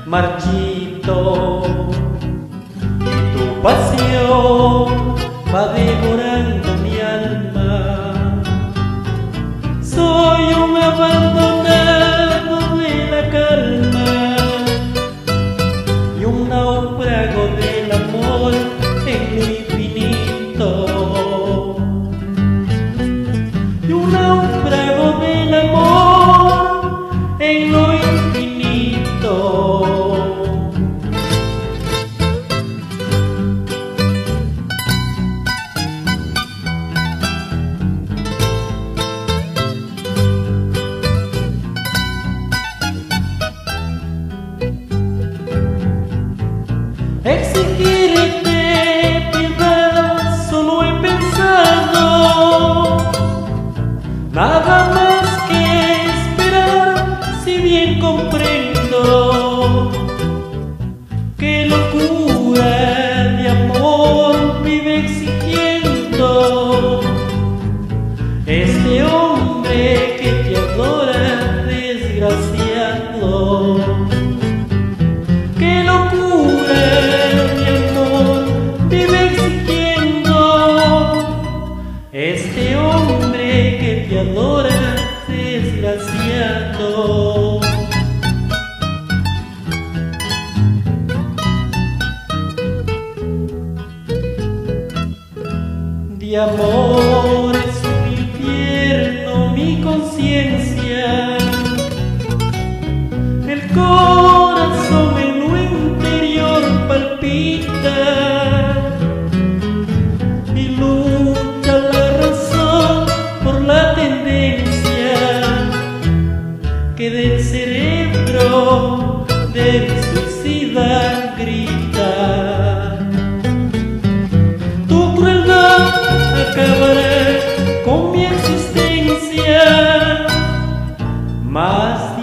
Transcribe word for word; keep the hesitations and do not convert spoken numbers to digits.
marchito, y tu pasión va devorando mi alma. Soy un abandonado de la calma y un náufrago del amor en lo infinito, y un náufrago del amor en lo infinito. Exigirte piedad solo he pensado, nada más que esperar, si bien comprendo que locura de amor vive exigiendo este hombre que te adora, desgraciado. Qué locura de amor vive exigiendo este hombre que te adora, desgraciado. De amor es un infierno mi conciencia, el corazón en lo interior palpita y lucha la razón por la tendencia que del cerebro del suicida grita. Tu crueldad acabará con mi existencia, más